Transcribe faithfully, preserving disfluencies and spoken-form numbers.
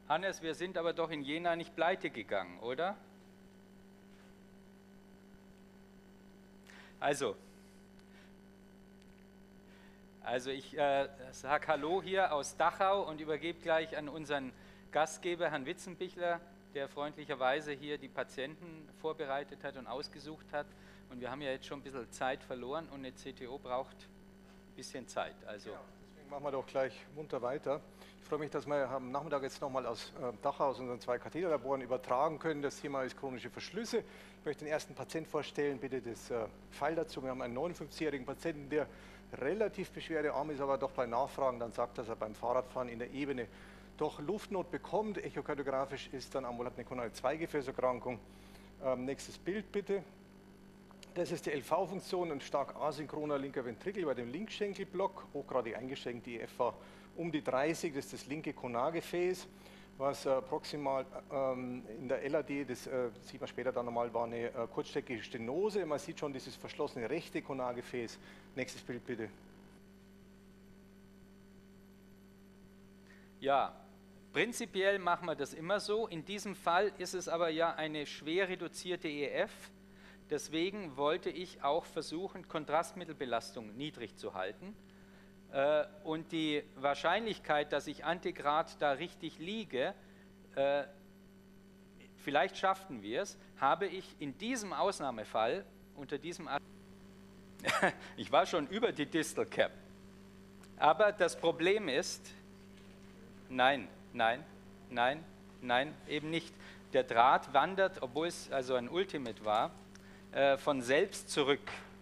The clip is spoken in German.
Hannes, wir sind aber doch in Jena nicht pleite gegangen, oder? Also, also ich äh, sage Hallo hier aus Dachau und übergebe gleich an unseren Gastgeber, Herrn Witzenbichler, der freundlicherweise hier die Patienten vorbereitet hat und ausgesucht hat. Und wir haben ja jetzt schon ein bisschen Zeit verloren und eine C T O braucht ein bisschen Zeit. Also ja, deswegen machen wir doch gleich munter weiter. Ich freue mich, dass wir am Nachmittag jetzt nochmal aus äh, Dachau, aus unseren zwei Katheterlaboren übertragen können. Das Thema ist chronische Verschlüsse. Ich möchte den ersten Patienten vorstellen, bitte das äh, Pfeil dazu. Wir haben einen neunundfünfzigjährigen Patienten, der relativ beschwerdearm ist, aber doch bei Nachfragen dann sagt, dass er beim Fahrradfahren in der Ebene doch Luftnot bekommt. Echokardiografisch ist dann ambulant eine koronare Zweigefäßerkrankung. Ähm, nächstes Bild bitte. Das ist die L V-Funktion, ein stark asynchroner linker Ventrikel über dem Linkschenkelblock, hochgradig eingeschränkt, die F war um die dreißig, das ist das linke Konargefäß, was äh, proximal ähm, in der L A D, das äh, sieht man später dann nochmal, war eine äh, kurzstreckige Stenose. Man sieht schon dieses verschlossene rechte Konargefäß. Nächstes Bild bitte. ja, prinzipiell machen wir das immer so. In diesem Fall ist es aber ja eine schwer reduzierte E F. Deswegen wollte ich auch versuchen, Kontrastmittelbelastung niedrig zu halten. Äh, und die Wahrscheinlichkeit, dass ich Antigrad da richtig liege, äh, vielleicht schafften wir es, habe ich in diesem Ausnahmefall, unter diesem ich war schon über die Distal Cap. Aber das Problem ist, nein, nein, nein, nein, eben nicht. Der Draht wandert, obwohl es also ein Ultimate war, von selbst zurück.